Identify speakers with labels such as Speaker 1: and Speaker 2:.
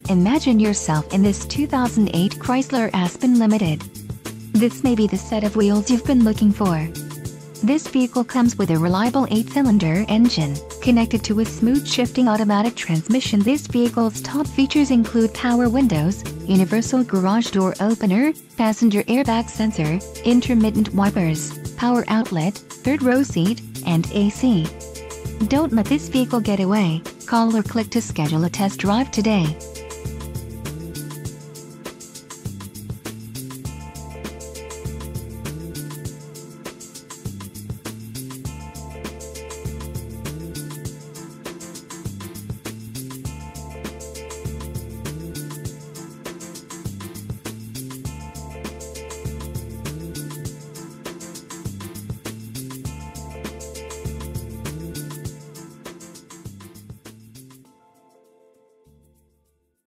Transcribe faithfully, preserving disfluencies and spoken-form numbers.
Speaker 1: Imagine yourself in this two thousand eight Chrysler Aspen Limited. This may be the set of wheels you've been looking for. This vehicle comes with a reliable eight-cylinder engine, connected to a smooth shifting automatic transmission. This vehicle's top features include power windows, universal garage door opener, passenger airbag sensor, intermittent wipers, power outlet, third row seat, and A C. Don't let this vehicle get away. Call or click to schedule a test drive today.